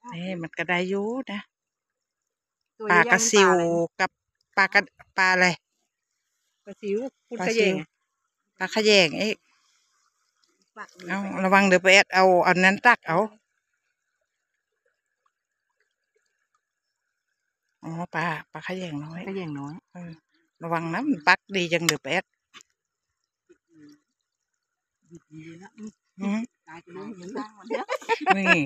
นี่มันก็ได้อยู่นะปลากระซิวกับปลอะไรปลาซิวคุณขยงปลาขยงเอาระวังเดี๋ยวไปแอดเอาอันนั้นตักเอาอ๋อปลาขยงน้อยระวังนะมันปักดีจังเดี๋ยวไปแอดนี่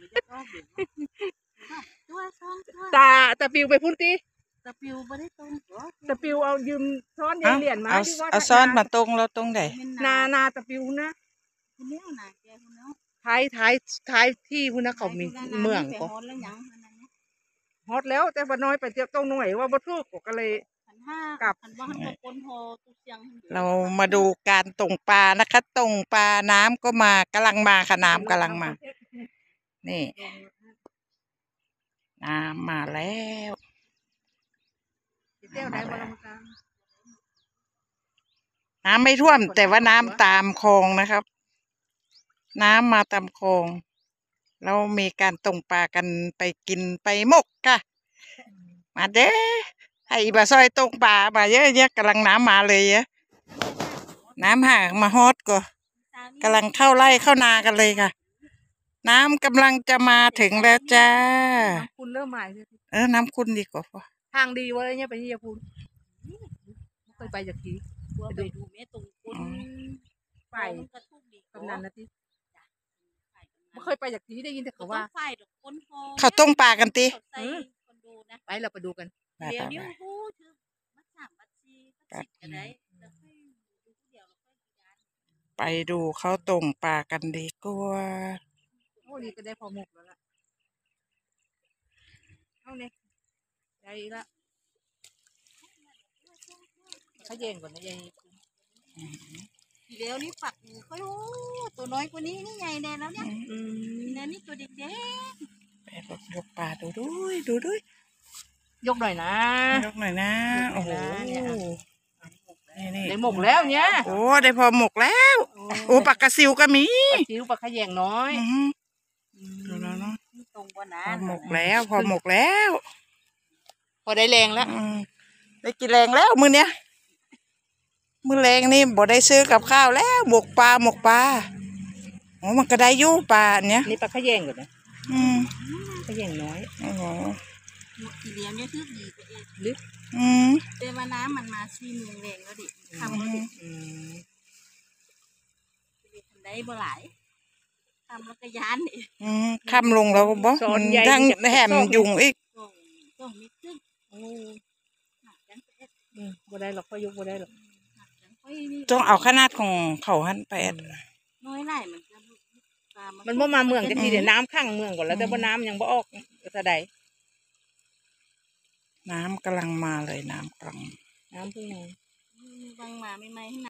ตาปิวไปพุ่นตีตาปิวไม่ได้ตรงตาปิวเอายืมซ้อนเหรียญมาเอาซ้อนมาตรงเราตรงไหนนาตาปิวนะท้ายที่พุ่นนะเขามีเมืองก็ฮอตแล้วแต่ว่าน้อยไปเที่ยวตรงหน่วยว่าบ่ถูกก็เลยกลับเรามาดูการตกปลานะคะตกปลาน้ำก็มากำลังมาค่ะน้ำกำลังมานี่น้ำมาแล้วน้ำไม่ท่วมแต่ว่าน้ำตามคลองนะครับน้ำมาตามคลองเรามีการตกปลากันไปกินไปมกค่ะมาเด้ให้บาซอยตกปลามาเยอะๆกำลังน้ำมาเลยอะน้ำห่างมาฮอตก็กำลังเข้าไร่เข้านากันเลยค่ะน้ำกำลังจะมาถึงแล้วจ้าน้ำคุณเริ่มใหม่น้ำคุณดีกว่าทางดีเว้ยเนี่ยไปนี่ยาพูนไม่เคยไปจากที่ไปดูแม่ตรงคุณไปกำนันนะที่ไม่เคยไปจากที่ได้ยินแต่เขาว่าเขาต้มปลากันตีไปเราไปดูกันเดี๋ยวนี้ไปดูเขาต้มปลากันดีกว่าโอ้ดีก็ได้พอหมกแล้วล่ะเอาเนี่ยได้ละเขาเย็นก่อนนะยายเดี๋ยวนี้ฝักค่อยโอ้ตัวน้อยกว่านี้นี่ใหญ่แน่แล้วเนี่ยนี่ตัวเด็กๆไปยกปลาดูด้วยยกหน่อยนะโอ้โหได้หมกแล้วเนี่ยโอ้ได้พอหมกแล้วโอ้ปลากระซิวก็มีปลาซิวปลาขยงน้อยดูเนาะพอหมกแล้วพอได้แรงแล้วได้กินแรงแล้วมื้อเนี้ยมื้อแรงนี่บ่ได้ซื้อกับข้าวแล้วหมกปลาโอ้มันก็ได้ยู่ปลาเนี้ยนี่ปลาขยงก่อนนะขยงน้อยโอ้โหทีเดียวเนี่ยคือดีไปเองลึกแต่ว่าน้ำมันมาซีเมืองแรงแล้วดิทำแล้วดิได้บ่หลายทำแล้วก็ย้านดิคำลงแล้วบ่มันทั้งแหมยุงอีกต้องมีขึ้นบ่ได้หรอกก็ยกบ่ได้หรอกต้องเอาขนาดของเขาหันไปน้อยไร่มันบ่มาเมืองจะทีเดี๋ยวน้ำข้างเมืองก่อนแล้วแต่ว่าน้ำยังบ่ออกจะได้น้ำกำลังมาเลยน้ำกำลังน้ำเพิ่งมาไม่